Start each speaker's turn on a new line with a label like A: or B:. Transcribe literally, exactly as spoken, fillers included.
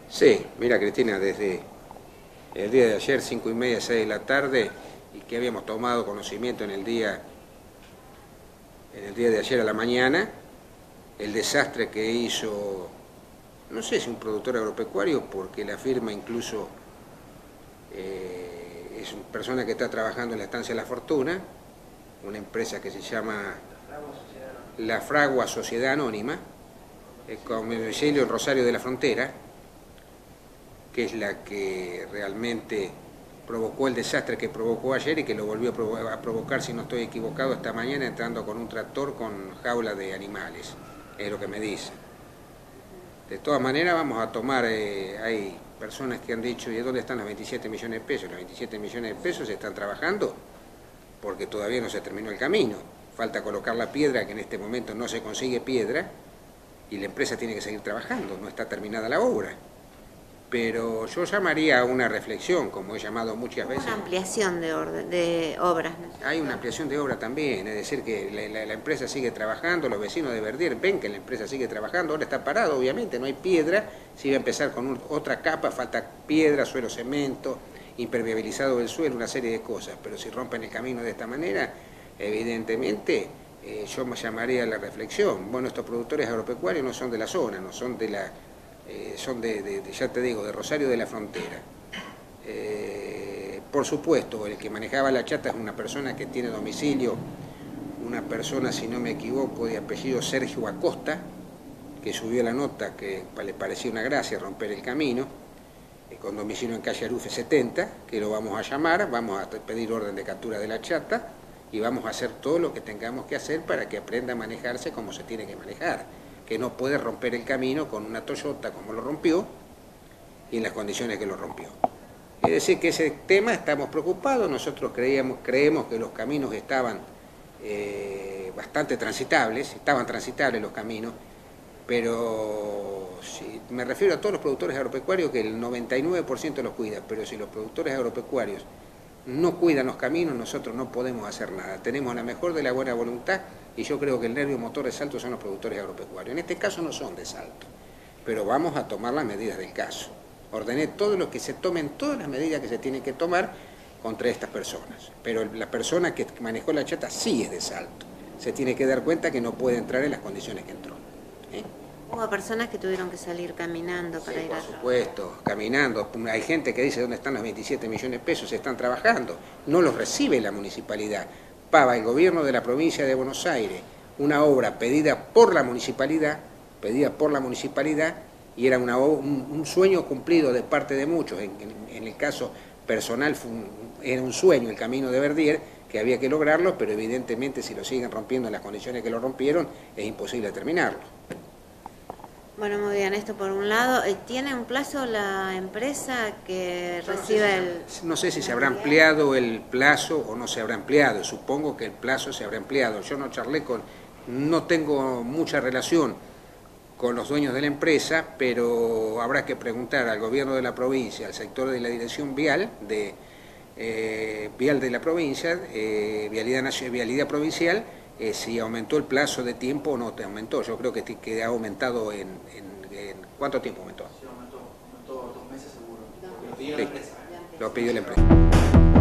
A: Sí, mira Cristina, desde el día de ayer, cinco y media, seis de la tarde, y que habíamos tomado conocimiento en el día, en el día de ayer a la mañana, el desastre que hizo, no sé si un productor agropecuario, porque la firma incluso eh, es una persona que está trabajando en la Estancia La Fortuna, una empresa que se llama La Fragua Sociedad Anónima, eh, con domicilio en Rosario de la Frontera, que es la que realmente provocó el desastre que provocó ayer y que lo volvió a, provo a provocar, si no estoy equivocado, esta mañana entrando con un tractor con jaula de animales, es lo que me dice. De todas maneras vamos a tomar, eh, hay personas que han dicho, ¿y dónde están los veintisiete millones de pesos? Los veintisiete millones de pesos se están trabajando porque todavía no se terminó el camino. Falta colocar la piedra, que en este momento no se consigue piedra, y la empresa tiene que seguir trabajando, no está terminada la obra. Pero yo llamaría a una reflexión, como he llamado muchas veces.
B: Una ampliación de, orden, de obras. ¿No?
A: Hay una ampliación de obra también, es decir, que la, la, la empresa sigue trabajando, los vecinos de Verdier ven que la empresa sigue trabajando, ahora está parado, obviamente, no hay piedra, si va a empezar con un, otra capa, falta piedra, suelo cemento, impermeabilizado del suelo, una serie de cosas, pero si rompen el camino de esta manera, evidentemente, eh, yo me llamaría a la reflexión. Bueno, estos productores agropecuarios no son de la zona, no son de la... Eh, son de, de, de, ya te digo, de Rosario de la Frontera. Eh, por supuesto, el que manejaba la chata es una persona que tiene domicilio, una persona, si no me equivoco, de apellido Sergio Acosta, que subió la nota que le parecía una gracia romper el camino, eh, con domicilio en calle Arufe setenta, que lo vamos a llamar, vamos a pedir orden de captura de la chata y vamos a hacer todo lo que tengamos que hacer para que aprenda a manejarse como se tiene que manejar, que no puede romper el camino con una Toyota como lo rompió y en las condiciones que lo rompió. Es decir, que ese tema estamos preocupados, nosotros creíamos, creemos que los caminos estaban eh, bastante transitables, estaban transitables los caminos, pero si, me refiero a todos los productores agropecuarios que el noventa y nueve por ciento los cuida, pero si los productores agropecuarios no cuidan los caminos, nosotros no podemos hacer nada. Tenemos la mejor de la buena voluntad y yo creo que el nervio motor de Salto son los productores agropecuarios. En este caso no son de Salto, pero vamos a tomar las medidas del caso. Ordené todo lo que se tomen, todas las medidas que se tienen que tomar contra estas personas. Pero la persona que manejó la chata sí es de Salto. Se tiene que dar cuenta que no puede entrar en las condiciones que entró. ¿Eh?
B: Hubo personas que tuvieron que salir caminando para
A: sí,
B: ir a...
A: por supuesto, caminando. Hay gente que dice dónde están los veintisiete millones de pesos, se están trabajando. No los recibe la municipalidad. Paga el gobierno de la provincia de Buenos Aires una obra pedida por la municipalidad, pedida por la municipalidad, y era una, un, un sueño cumplido de parte de muchos. En, en, en el caso personal fue un, era un sueño el camino de Verdier, que había que lograrlo, pero evidentemente si lo siguen rompiendo en las condiciones que lo rompieron, es imposible terminarlo.
B: Bueno, muy bien, esto por un lado. ¿Tiene un plazo la empresa que recibe el...?
A: No sé si se habrá ampliado el plazo o no se habrá ampliado. Supongo que el plazo se habrá ampliado. Yo no charlé con... No tengo mucha relación con los dueños de la empresa, pero habrá que preguntar al gobierno de la provincia, al sector de la dirección vial, de eh, vial de la provincia, eh, vialidad, nacional, vialidad provincial, Eh, si aumentó el plazo de tiempo o no te aumentó. Yo creo que, que ha aumentado en, en, en... ¿Cuánto tiempo aumentó?
C: Sí, aumentó, aumentó dos meses seguro. Lo pidió la empresa.
A: Lo pidió la empresa.